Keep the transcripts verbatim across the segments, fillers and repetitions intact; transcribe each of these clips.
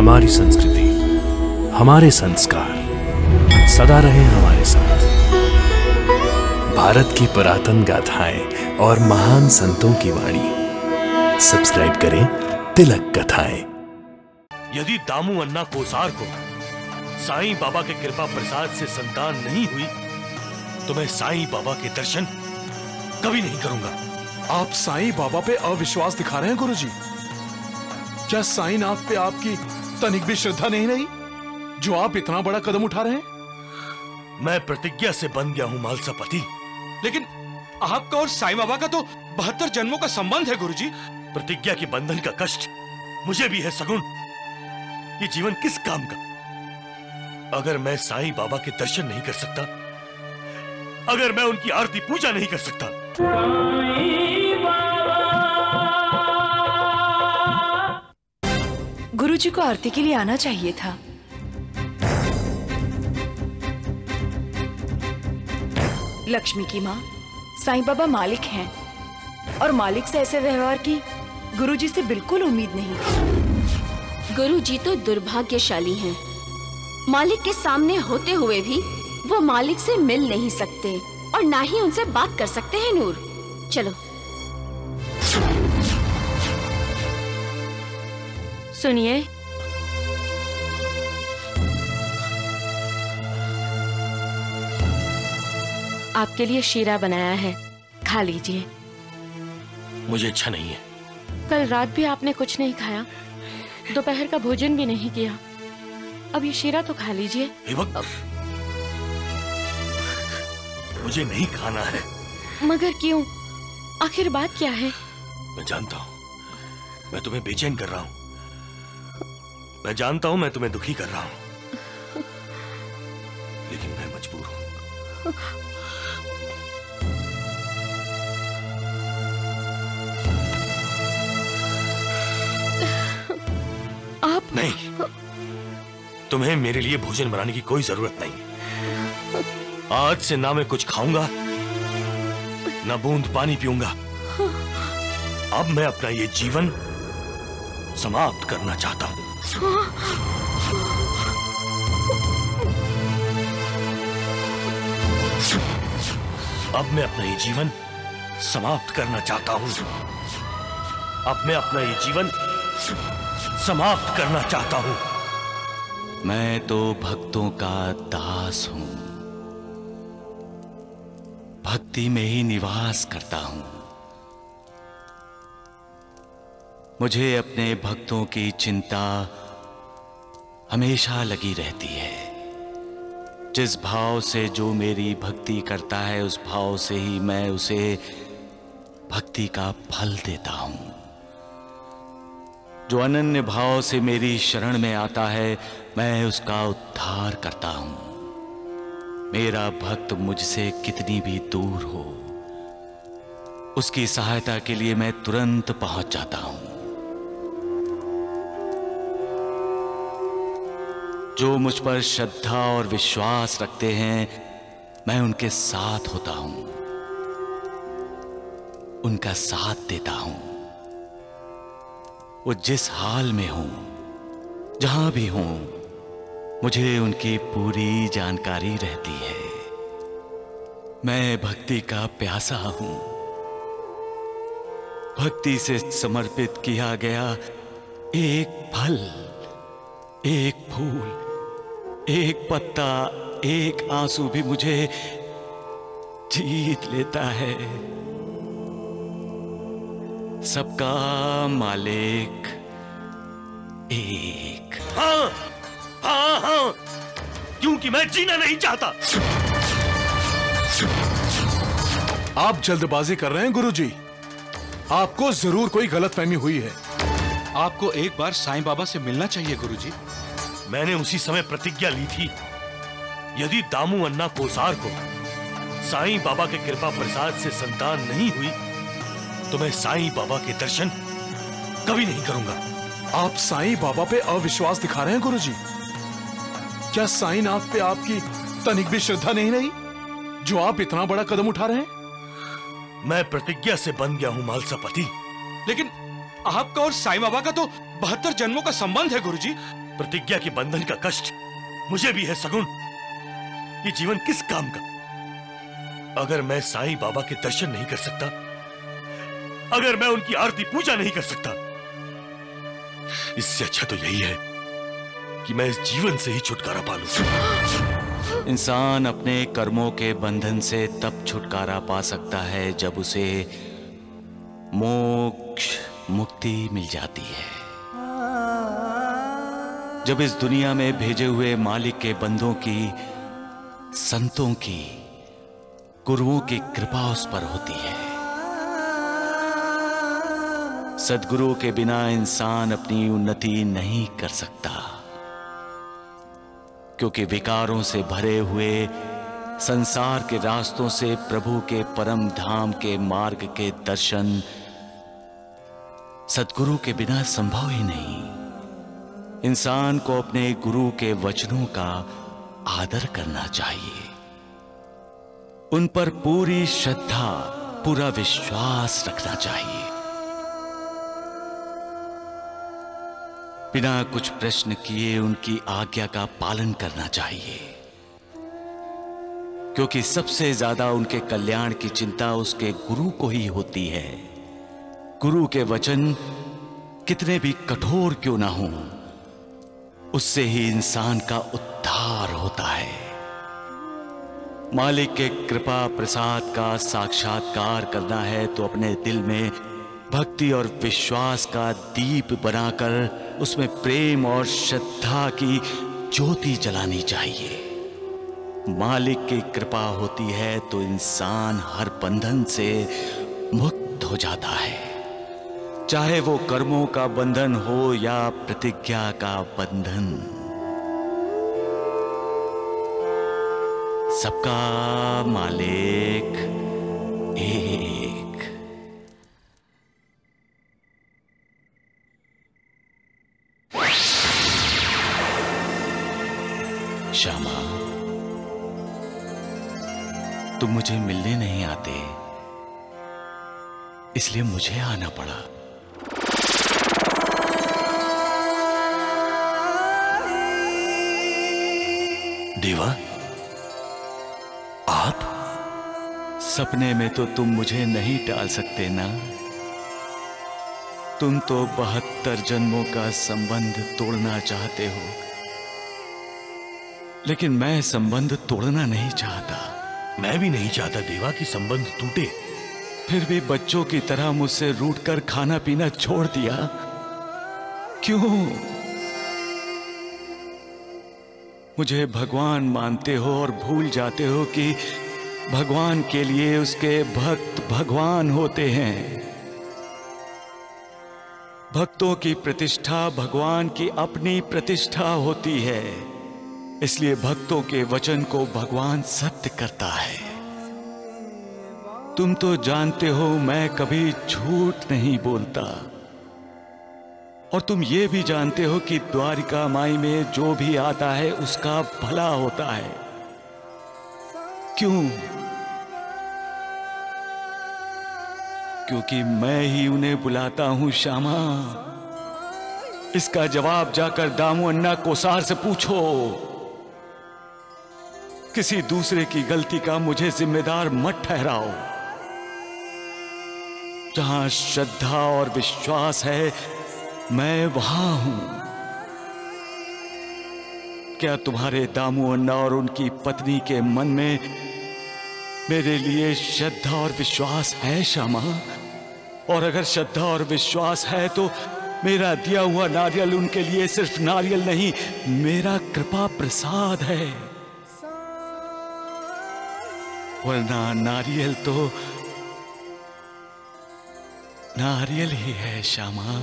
हमारी संस्कृति, हमारे संस्कार सदा रहे हमारे साथ। भारत की पुरातन गाथाएं और महान संतों की वाणी। सब्सक्राइब करें तिलक कथाएं। यदि दामू अन्ना कोसार को साईं बाबा के कृपा प्रसाद से संतान नहीं हुई तो मैं साईं बाबा के दर्शन कभी नहीं करूंगा। आप साईं बाबा पे अविश्वास दिखा रहे हैं गुरुजी। क्या साईंनाथ पे आपकी तनिक भी श्रद्धा नहीं रही जो आप इतना बड़ा कदम उठा रहे हैं? मैं प्रतिज्ञा से बन गया हूं मालसापति। लेकिन आपका और साईं बाबा का तो बहत्तर जन्मों का संबंध है गुरुजी। प्रतिज्ञा के बंधन का कष्ट मुझे भी है सगुण। ये जीवन किस काम का अगर मैं साईं बाबा के दर्शन नहीं कर सकता, अगर मैं उनकी आरती पूजा नहीं कर सकता। गुरुजी को आरती के लिए आना चाहिए था। लक्ष्मी की माँ साईं बाबा मालिक हैं और मालिक से ऐसे व्यवहार की गुरुजी से बिल्कुल उम्मीद नहीं थी। गुरुजी तो दुर्भाग्यशाली हैं। मालिक के सामने होते हुए भी वो मालिक से मिल नहीं सकते और ना ही उनसे बात कर सकते हैं। नूर, चलो। सुनिए, आपके लिए शीरा बनाया है, खा लीजिए। मुझे इच्छा नहीं है। कल रात भी आपने कुछ नहीं खाया, दोपहर का भोजन भी नहीं किया। अब ये शीरा तो खा लीजिए। अब... मुझे नहीं खाना है। मगर क्यों? आखिर बात क्या है? मैं जानता हूँ मैं तुम्हें बेचैन कर रहा हूँ। मैं जानता हूँ मैं तुम्हें दुखी कर रहा हूँ, लेकिन मैं मजबूर हूँ। आप नहीं, तुम्हें मेरे लिए भोजन बनाने की कोई जरूरत नहीं। आज से ना मैं कुछ खाऊंगा ना बूंद पानी पीऊंगा। अब मैं अपना ये जीवन समाप्त करना चाहता हूं। अब मैं अपना ये जीवन समाप्त करना चाहता हूं। अब मैं अपना ये जीवन समाप्त करना चाहता हूं। मैं तो भक्तों का दास हूं, भक्ति में ही निवास करता हूं। मुझे अपने भक्तों की चिंता हमेशा लगी रहती है। जिस भाव से जो मेरी भक्ति करता है उस भाव से ही मैं उसे भक्ति का फल देता हूं। जो अनन्य भाव से मेरी शरण में आता है मैं उसका उद्धार करता हूं। मेरा भक्त मुझसे कितनी भी दूर हो, उसकी सहायता के लिए मैं तुरंत पहुंच जाता हूं। जो मुझ पर श्रद्धा और विश्वास रखते हैं मैं उनके साथ होता हूं, उनका साथ देता हूं। वो जिस हाल में हो, जहां भी हो, मुझे उनकी पूरी जानकारी रहती है। मैं भक्ति का प्यासा हूं। भक्ति से समर्पित किया गया एक फल, एक फूल, एक पत्ता, एक आंसू भी मुझे जीत लेता है। सबका मालिक एक। हाँ, हाँ, हाँ, क्योंकि मैं जीना नहीं चाहता। आप जल्दबाजी कर रहे हैं गुरुजी। आपको जरूर कोई गलतफहमी हुई है। आपको एक बार साईं बाबा से मिलना चाहिए गुरुजी। मैंने उसी समय प्रतिज्ञा ली थी, यदि दामू अन्ना कोसार को साईं बाबा के कृपा प्रसाद से संतान नहीं हुई तो मैं साईं बाबा के दर्शन कभी नहीं करूंगा। आप साईं बाबा पे अविश्वास दिखा रहे हैं गुरुजी। क्या साईंनाथ पे आपकी तनिक भी श्रद्धा नहीं रही जो आप इतना बड़ा कदम उठा रहे हैं? मैं प्रतिज्ञा से बन गया हूं मालसापति। लेकिन आपका और साईं बाबा का तो बहत्तर जन्मों का संबंध है गुरुजी। प्रतिज्ञा के बंधन का कष्ट मुझे भी है सगुण। ये जीवन किस काम का, अगर मैं साईं बाबा के दर्शन नहीं कर सकता, अगर मैं उनकी आरती पूजा नहीं कर सकता। इससे अच्छा तो यही है कि मैं इस जीवन से ही छुटकारा पा लूं। इंसान अपने कर्मों के बंधन से तब छुटकारा पा सकता है जब उसे मोक्ष मुक्ति मिल जाती है। जब इस दुनिया में भेजे हुए मालिक के बंदों की, संतों की, गुरुओं की कृपा उस पर होती है। सद्गुरु के बिना इंसान अपनी उन्नति नहीं कर सकता, क्योंकि विकारों से भरे हुए संसार के रास्तों से प्रभु के परम धाम के मार्ग के दर्शन सद्गुरु के बिना संभव ही नहीं। इंसान को अपने गुरु के वचनों का आदर करना चाहिए, उन पर पूरी श्रद्धा, पूरा विश्वास रखना चाहिए। बिना कुछ प्रश्न किए उनकी आज्ञा का पालन करना चाहिए, क्योंकि सबसे ज्यादा उनके कल्याण की चिंता उसके गुरु को ही होती है। गुरु के वचन कितने भी कठोर क्यों ना हों, उससे ही इंसान का उद्धार होता है। मालिक के कृपा प्रसाद का साक्षात्कार करना है तो अपने दिल में भक्ति और विश्वास का दीप बनाकर उसमें प्रेम और श्रद्धा की ज्योति जलानी चाहिए। मालिक की कृपा होती है तो इंसान हर बंधन से मुक्त हो जाता है, चाहे वो कर्मों का बंधन हो या प्रतिज्ञा का बंधन। सबका मालिक एक। श्यामा, तुम मुझे मिलने नहीं आते, इसलिए मुझे आना पड़ा। देवा, आप? सपने में तो तुम मुझे नहीं टाल सकते ना। तुम तो बहत्तर जन्मों का संबंध तोड़ना चाहते हो, लेकिन मैं संबंध तोड़ना नहीं चाहता। मैं भी नहीं चाहता देवा कि संबंध टूटे। फिर भी बच्चों की तरह मुझसे रूठकर खाना पीना छोड़ दिया, क्यों? मुझे भगवान मानते हो और भूल जाते हो कि भगवान के लिए उसके भक्त भगवान होते हैं। भक्तों की प्रतिष्ठा भगवान की अपनी प्रतिष्ठा होती है, इसलिए भक्तों के वचन को भगवान सत्य करता है। तुम तो जानते हो मैं कभी झूठ नहीं बोलता, और तुम ये भी जानते हो कि द्वारिका माई में जो भी आता है उसका भला होता है। क्यों? क्योंकि मैं ही उन्हें बुलाता हूं श्यामा। इसका जवाब जाकर दामू अन्ना कोसार से पूछो। किसी दूसरे की गलती का मुझे जिम्मेदार मत ठहराओ। जहां श्रद्धा और विश्वास है मैं वहां हूं। क्या तुम्हारे दामू अन्ना और उनकी पत्नी के मन में मेरे लिए श्रद्धा और विश्वास है श्यामा? और अगर श्रद्धा और विश्वास है तो मेरा दिया हुआ नारियल उनके लिए सिर्फ नारियल नहीं, मेरा कृपा प्रसाद है। वरना नारियल तो नारियल ही है श्यामा।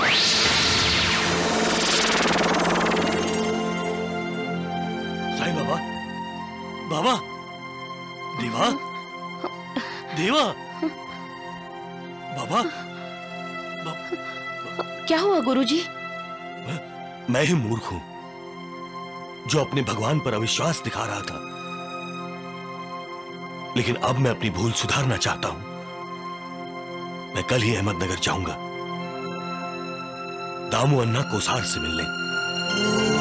साईं बाबा, बाबा, देवा, देवा, बाबा, बाबा। क्या हुआ गुरुजी? मैं, मैं ही मूर्ख हूं जो अपने भगवान पर अविश्वास दिखा रहा था, लेकिन अब मैं अपनी भूल सुधारना चाहता हूं। मैं कल ही अहमदनगर जाऊंगा। दामू अन्ना कोसार से मिलने।